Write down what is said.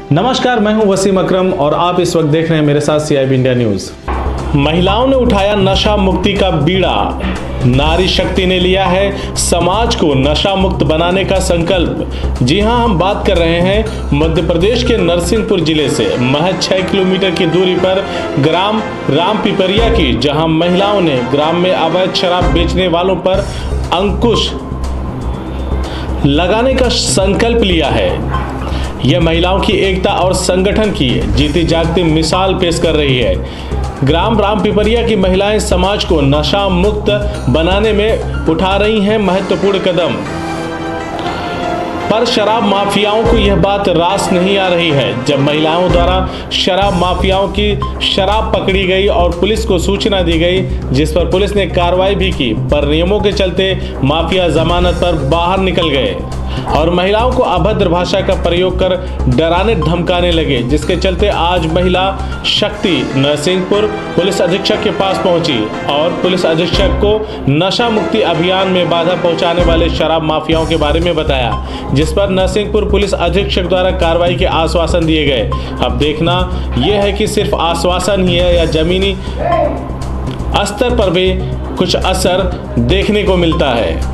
नमस्कार, मैं हूं वसीम अकरम और आप इस वक्त देख रहे हैं मेरे साथ सीआईबी इंडिया न्यूज। महिलाओं ने उठाया नशा मुक्ति का बीड़ा। नारी शक्ति ने लिया है समाज को नशा मुक्त बनाने का संकल्प। जी हां, हम बात कर रहे हैं मध्य प्रदेश के नरसिंहपुर जिले से महज 6 किलोमीटर की दूरी पर ग्राम राम पिपरिया की, जहां महिलाओं ने ग्राम में अवैध शराब बेचने वालों पर अंकुश लगाने का संकल्प लिया है। यह महिलाओं की एकता और संगठन की जीती जागती मिसाल पेश कर रही है। ग्राम राम पिपरिया की महिलाएं समाज को नशा मुक्त बनाने में उठा रही हैं महत्वपूर्ण कदम। पर शराब माफियाओं को यह बात रास नहीं आ रही है। जब महिलाओं द्वारा शराब माफियाओं की शराब पकड़ी गई और पुलिस को सूचना दी गई, जिस पर पुलिस ने कार्रवाई भी की, पर नियमों के चलते माफिया जमानत पर बाहर निकल गए और महिलाओं को अभद्र भाषा का प्रयोग कर डराने धमकाने लगे, जिसके चलते आज महिला शक्ति नरसिंहपुर पुलिस अधीक्षक के पास पहुंची और पुलिस अधीक्षक को नशा मुक्ति अभियान में बाधा पहुंचाने वाले शराब माफियाओं के बारे में बताया, जिस पर नरसिंहपुर पुलिस अधीक्षक द्वारा कार्रवाई के आश्वासन दिए गए। अब देखना यह है कि सिर्फ आश्वासन ही है या जमीनी स्तर पर भी कुछ असर देखने को मिलता है।